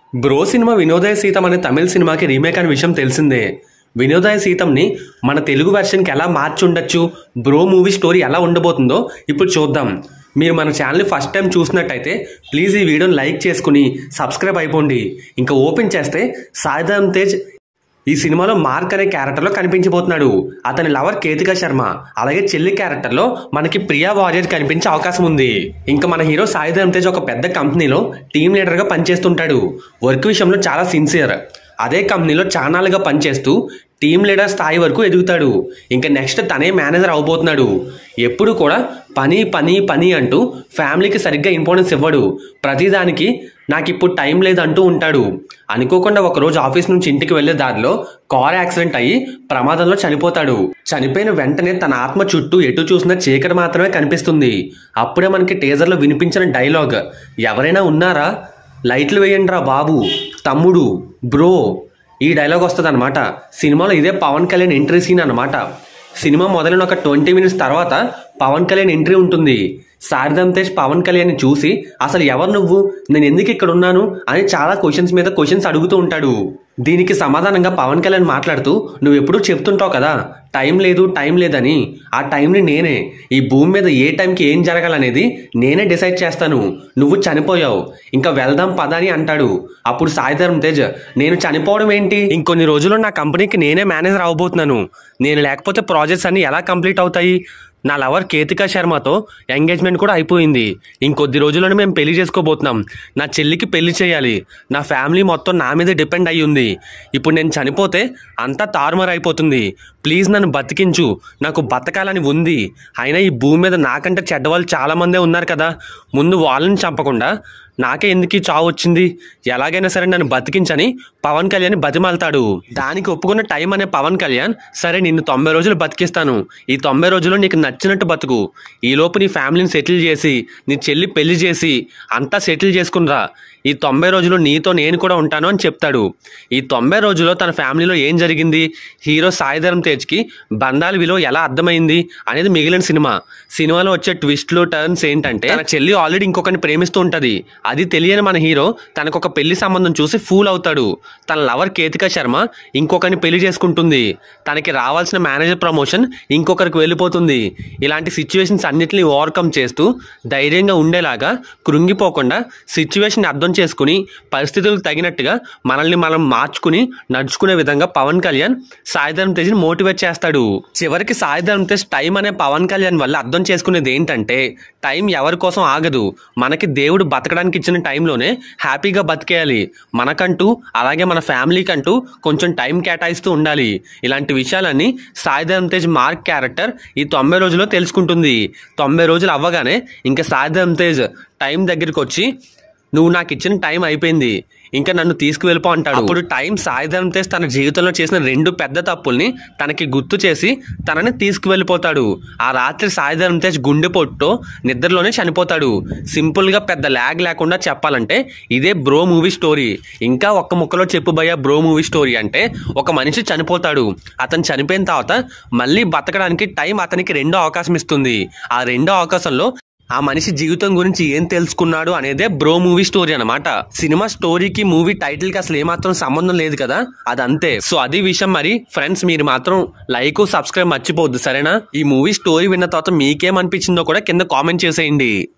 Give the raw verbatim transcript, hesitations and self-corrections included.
Bro cinema Vinodaya సీతం అనే తమిళ సినిమాకి remake అనే విషయం తెలిసిందే. వినోదయ సీతంని మన తెలుగు వెర్షన్కి ఎలా మార్చి ఉండొచ్చు, బ్రో మూవీ స్టోరీ ఎలా ఉండబోతుందో ఇప్పుడు చూద్దాం. మీరు మన ఛానల్ని ఫస్ట్ టైం చూసినట్టయితే ప్లీజ్ ఈ వీడియోని లైక్ చేసుకుని సబ్స్క్రైబ్ అయిపోండి. ఇంకా ఓపెన్ చేస్తే సాయి ధరమ్ తేజ్ ఈ సినిమాలో మార్క్ అనే క్యారెక్టర్లో కనిపించబోతున్నాడు. అతని లవర్ కేతికా శర్మ, అలాగే చెల్లి క్యారెక్టర్లో మనకి ప్రియా వారియర్ కనిపించే అవకాశం ఉంది. ఇంకా మన హీరో సాయి ధరమ్ తేజ్ ఒక పెద్ద కంపెనీలో టీమ్ లీడర్గా పనిచేస్తుంటాడు. వర్క్ విషయంలో చాలా సిన్సియర్. అదే కంపెనీలో చానాలుగా పనిచేస్తూ టీమ్ లీడర్ స్థాయి వరకు ఎదుగుతాడు. ఇంకా నెక్స్ట్ తనే మేనేజర్ అవబోతున్నాడు. ఎప్పుడు కూడా పని పని పని అంటూ ఫ్యామిలీకి సరిగ్గా ఇంపార్టెన్స్ ఇవ్వడు. ప్రతిదానికి నాకు ఇప్పుడు టైం లేదంటూ ఉంటాడు. అనుకోకుండా ఒకరోజు ఆఫీస్ నుంచి ఇంటికి వెళ్లే దారిలో కార్ యాక్సిడెంట్ అయ్యి ప్రమాదంలో చనిపోతాడు. చనిపోయిన వెంటనే తన ఆత్మ చుట్టూ ఎటు చూసినా చీకటి మాత్రమే కనిపిస్తుంది. అప్పుడే మనకి టీజర్లో వినిపించిన డైలాగ్, ఎవరైనా ఉన్నారా, లైట్లు వేయండిరా బాబు, తమ్ముడు, బ్రో, ఈ డైలాగ్ వస్తుంది అనమాట. సినిమాలో ఇదే పవన్ కళ్యాణ్ ఎంట్రీ సీన్ అనమాట. సినిమా మొదలైన ఒక ట్వంటీ మినిట్స్ తర్వాత పవన్ కళ్యాణ్ ఎంట్రీ ఉంటుంది. సాయి ధరమ్ తేజ్ పవన్ కళ్యాణ్ చూసి అసలు ఎవరు నువ్వు, నేను ఎందుకు ఇక్కడ ఉన్నాను అని చాలా క్వశ్చన్స్ మీద క్వశ్చన్స్ అడుగుతూ ఉంటాడు. దీనికి సమాధానంగా పవన్ కళ్యాణ్ మాట్లాడుతూ, నువ్వు ఎప్పుడూ చెప్తుంటావు కదా టైం లేదు టైం లేదని, ఆ టైంని నేనే, ఈ భూమి మీద ఏ టైంకి ఏం జరగాలనేది నేనే డిసైడ్ చేస్తాను. నువ్వు చనిపోయావు, ఇంకా వెళ్దాం పద అని అంటాడు. అప్పుడు సాయి ధరమ్ తేజ్, నేను చనిపోవడం ఏంటి, ఇంకొన్ని రోజుల్లో నా కంపెనీకి నేనే మేనేజర్ అవబోతున్నాను, నేను లేకపోతే ప్రాజెక్ట్స్ అన్ని ఎలా కంప్లీట్ అవుతాయి, నా లవర్ కేతికా శర్మతో ఎంగేజ్మెంట్ కూడా అయిపోయింది, ఇంకొద్ది రోజుల్లోనే మేము పెళ్లి చేసుకోబోతున్నాం, నా చెల్లికి పెళ్లి చేయాలి, నా ఫ్యామిలీ మొత్తం నా మీద డిపెండ్ అయ్యి ఉంది, ఇప్పుడు నేను చనిపోతే అంతా తారుమారు అయిపోతుంది, ప్లీజ్ నన్ను బతికించు, నాకు బతకాలని ఉంది, అయినా ఈ భూమి మీద నాకంటే చెడ్డవాళ్ళు చాలామందే ఉన్నారు కదా, ముందు వాళ్ళని చంపకుండా నాకే ఎందుకు చావు వచ్చింది, ఎలాగైనా సరే నన్ను బతికించని పవన్ కళ్యాణ్ బతిమాలతాడు. దానికి ఒప్పుకున్న టైం అనే పవన్ కళ్యాణ్, సరే నిన్ను తొంభై రోజులు బతికిస్తాను, ఈ తొంభై రోజుల్లో నీకు నచ్చినట్టు బతుకు, ఈలోపు నీ ఫ్యామిలీని సెటిల్ చేసి నీ చెల్లి పెళ్లి చేసి అంతా సెటిల్ చేసుకునిరా, ఈ తొంభై రోజులు నీతో నేను కూడా ఉంటాను అని చెప్తాడు. ఈ తొంభై రోజుల్లో తన ఫ్యామిలీలో ఏం జరిగింది, హీరో సాయి ధరమ్ తేజ్కి బంధాల విలువ ఎలా అర్థమైంది అనేది మిగిలిన సినిమా. సినిమాలో వచ్చే ట్విస్ట్లు టర్న్స్ ఏంటంటే, తన చెల్లి ఆల్రెడీ ఇంకొకరిని ప్రేమిస్తూ ఉంటుంది. అది తెలియని మన హీరో తనకు ఒక పెళ్లి సంబంధం చూసి ఫూల్ అవుతాడు. తన లవర్ కేతికా శర్మ ఇంకొకరిని పెళ్లి చేసుకుంటుంది. తనకి రావాల్సిన మేనేజర్ ప్రమోషన్ ఇంకొకరికి వెళ్ళిపోతుంది. ఇలాంటి సిచ్యువేషన్స్ అన్నిటిని ఓవర్కమ్ చేస్తూ ధైర్యంగా ఉండేలాగా, కృంగిపోకుండా సిచ్యువేషన్ అర్థం చేసుకుని పరిస్థితులకు తగినట్టుగా మనల్ని మనం మార్చుకుని నడుచుకునే విధంగా పవన్ కళ్యాణ్ సాయి ధరమ్ తేజ్ని మోటివేట్ చేస్తాడు. చివరికి సాయి ధరమ్ తేజ్ టైం అనే పవన్ కళ్యాణ్ వల్ల అర్థం చేసుకునేది ఏంటంటే, టైం ఎవరి కోసం ఆగదు, మనకి దేవుడు బతకడానికి ఇచ్చిన టైంలోనే హ్యాపీగా బతికేయాలి, మనకంటూ అలాగే మన ఫ్యామిలీకంటూ కొంచెం టైం కేటాయిస్తూ ఉండాలి. ఇలాంటి విషయాలన్నీ సాయి ధరమ్ తేజ్ మార్క్ క్యారెక్టర్ ఈ తొంభై రోజుల్లో తెలుసుకుంటుంది. తొంభై రోజులు అవ్వగానే ఇంకా సాయి ధరమ్ తేజ్ టైం దగ్గరికి వచ్చి, నువ్వు నాకు ఇచ్చిన టైం అయిపోయింది, ఇంకా నన్ను తీసుకువెళ్ళిపో అంటాడు. అప్పుడు టైం సాయి ధరమ్ తేజ్ తన జీవితంలో చేసిన రెండు పెద్ద తప్పుల్ని తనకి గుర్తు చేసి తనని తీసుకువెళ్ళిపోతాడు. ఆ రాత్రి సాయి ధరమ్ తేజ్ గుండెపోటుతో నిద్రలోనే చనిపోతాడు. సింపుల్గా పెద్ద ల్యాగ్ లేకుండా చెప్పాలంటే ఇదే బ్రో మూవీ స్టోరీ. ఇంకా ఒక్క ముక్కలో చెప్పు భయ్యా బ్రో మూవీ స్టోరీ అంటే, ఒక మనిషి చనిపోతాడు, అతను చనిపోయిన తర్వాత మళ్ళీ బతకడానికి టైం అతనికి రెండో అవకాశం ఇస్తుంది. ఆ రెండో అవకాశంలో ఆ మనిషి జీవితం గురించి ఏం తెలుసుకున్నాడు అనేదే బ్రో మూవీ స్టోరీ అనమాట. సినిమా స్టోరీకి మూవీ టైటిల్ కి అసలు ఏమాత్రం సంబంధం లేదు కదా, అదంతే. సో అది విషయం. మరి ఫ్రెండ్స్, మీరు మాత్రం లైక్ సబ్స్క్రైబ్ మర్చిపోవద్దు, సరేనా? ఈ మూవీ స్టోరీ విన్న తర్వాత మీకేమనిపించిందో కూడా కింద కామెంట్ చేసేయండి.